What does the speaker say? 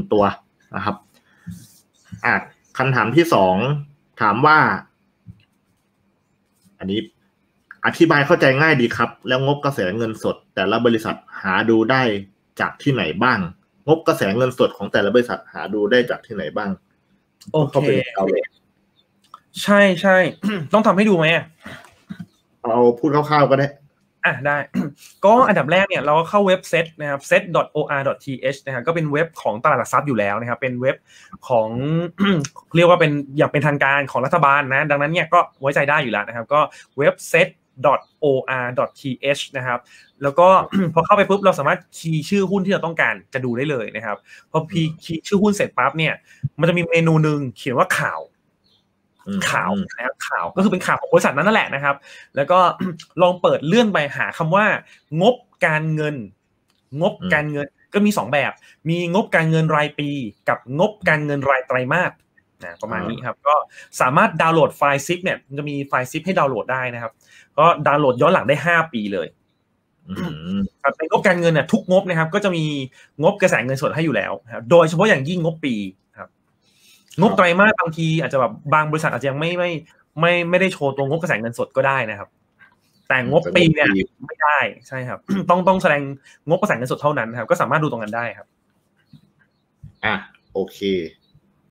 ตัวนะครับคำถามที่2ถามว่าอันนี้อธิบายเข้าใจง่ายดีครับแล้วงบกระแสเงินสดแต่ละบริษัทหาดูได้จากที่ไหนบ้างงบกระแสเงินสดของแต่ละบริษัทหาดูได้จากที่ไหนบ้างโอเคใช่ใช่ ต้องทำให้ดูไหมเอาพูดคร่าวๆก็ได้ได้ ก็อันดับแรกเนี่ยเราก็เข้าเว็บ set นะครับ set.or.th นะครับก็เป็นเว็บของตลาดหลักทรัพย์อยู่แล้วนะครับเป็นเว็บของ เรียกว่าเป็นอย่างเป็นทางการของรัฐบาลนะดังนั้นเนี่ยก็ไว้ใจได้อยู่แล้วนะครับก็เว็บ set.or.th นะครับแล้วก็ พอเข้าไปปุ๊บเราสามารถคีย์ชื่อหุ้นที่เราต้องการจะดูได้เลยนะครับพอคีย์ชื่อหุ้นเสร็จปั๊บเนี่ยมันจะมีเมนูนึงเขียนว่าข่าวนะครับข่าวก็คือเป็นข่าวของบริษัทนั้นนั่นแหละนะครับแล้วก็ลองเปิดเลื่อนไปหาคำว่างบการเงินก็มี2แบบมีงบการเงินรายปีกับงบการเงินรายไตรมาสประมาณนี้ครับก็สามารถดาวน์โหลดไฟล์ซิปเนี่ยมันจะมีไฟล์ซิปให้ดาวน์โหลดได้นะครับก็ดาวน์โหลดย้อนหลังได้5ปีเลยในงบการเงินเนี่ยทุกงบนะครับก็จะมีงบกระแสเงินสดให้อยู่แล้วครับโดยเฉพาะอย่างยิ่งงบปีงบไตรมาสบางทีอาจจะแบบบางบริษัทอาจจะยังไม่ได้โชว์ตัวงบกระแสเงินสดก็ได้นะครับแต่งบปีเนี่ยไม่ได้ใช่ครับ ต้องแสดงงบกระแสเงินสดเท่านั้นครับก็สามารถดูตรงนั้นได้ครับโอเค